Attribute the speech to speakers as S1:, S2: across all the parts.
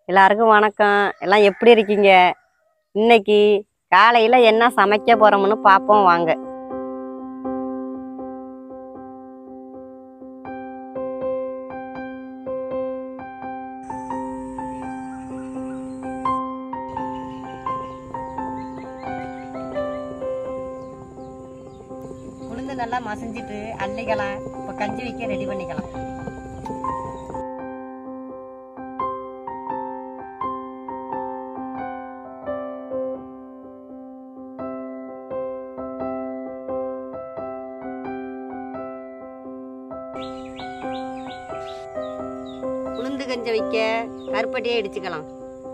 S1: எல்லாருக்கும் வணக்கம். எல்லாம் எப்படி இருக்கீங்க? இன்னைக்கு காலையில என்ன சமைக்க போறோம்னு பாப்போம் வாங்க. உளுந்து நல்லா மசிஞ்சிட்டு அள்ளிக்கலாம். இப்போ கஞ்சி வைக்க ரெடி பண்ணிக்கலாம். உளுந்து கஞ்சி வைக்க கருப்பட்டியே இடிச்சுக்கலாம்.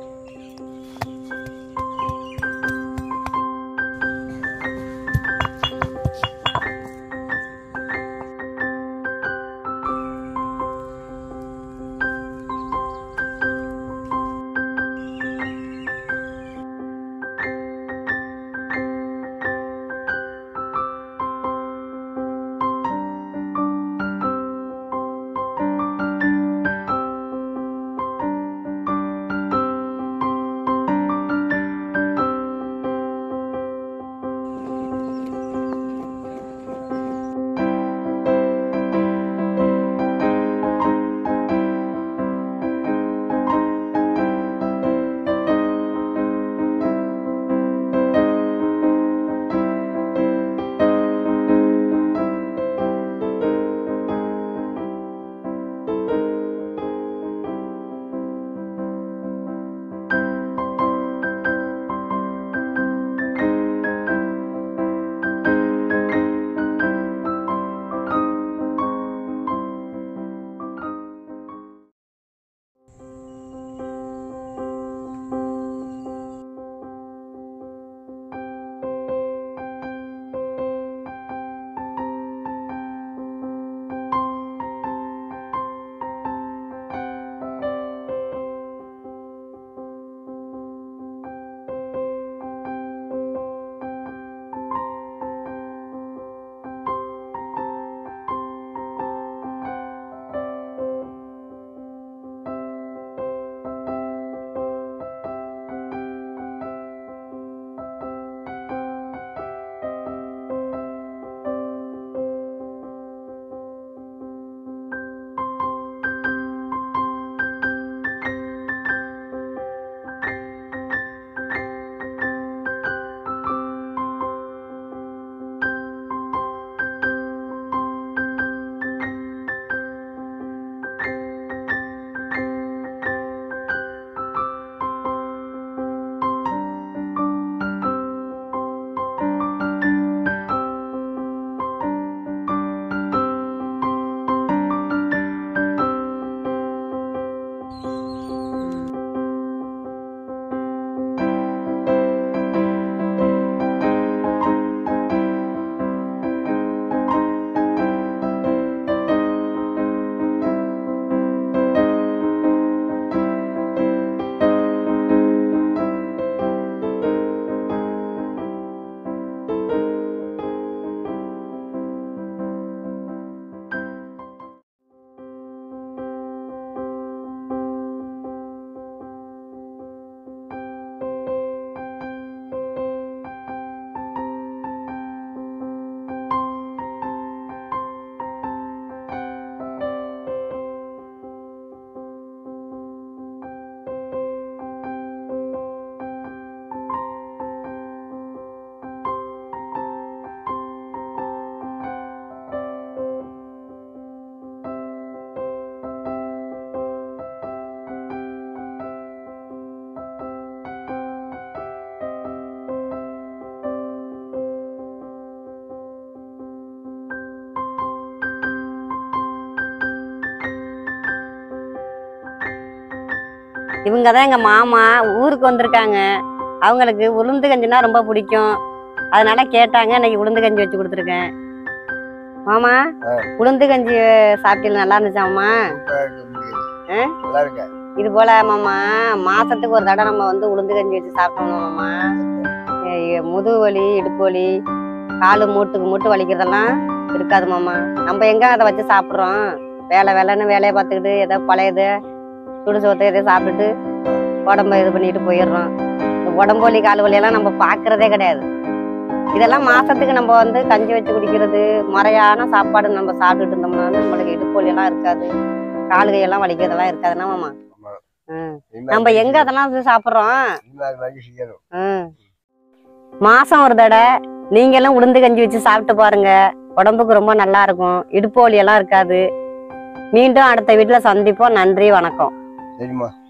S1: இவங்க தான் எங்கள் மாமா ஊருக்கு வந்திருக்காங்க. அவங்களுக்கு உளுந்து கஞ்சினா ரொம்ப பிடிக்கும். அதனால கேட்டாங்க, இன்னைக்கு உளுந்து கஞ்சி வச்சு கொடுத்துருக்கேன். மாமா, உளுந்து கஞ்சி சாப்பிட்டு நல்லா இருந்துச்சாமா? இது போல மாமா மாசத்துக்கு ஒரு தடவை நம்ம வந்து உளுந்து கஞ்சி வச்சு சாப்பிட்டோம் மாமா. முதுகு வலி, இடுப்பு வலி, காலு மூட்டு வலிக்கிறதெல்லாம் இருக்காது மாமா. நம்ம எங்க அதை வச்சு சாப்பிட்றோம்? வேலைன்னு வேலையை பார்த்துக்கிட்டு ஏதோ பழையது சுடு சோத்தை எதையும் சாப்பிட்டுட்டு உடம்ப இது பண்ணிட்டு போயிடுறோம். உடம்பு வலி கால் வலி எல்லாம் நம்ம பாக்குறதே கிடையாது. இதெல்லாம் மாசத்துக்கு நம்ம வந்து கஞ்சி வச்சு குடிக்கிறது, முறையான சாப்பாடு நம்ம சாப்பிட்டுட்டு இருந்தோம்னா நம்மளுக்கு இடுப்பு வலி எல்லாம் இருக்காது, கால் கையெல்லாம் வலிக்கிறதெல்லாம் இருக்காதுன்னா மாமா. நம்ம எங்க அதெல்லாம் சாப்பிடுறோம். மாசம் ஒரு தடவை நீங்களும் உளுந்து கஞ்சி வச்சு சாப்பிட்டு பாருங்க. உடம்புக்கு ரொம்ப நல்லா இருக்கும், இடுப்பு வலி எல்லாம் இருக்காது. மீண்டும் அடுத்த வீட்டுல சந்திப்போம். நன்றி, வணக்கம்.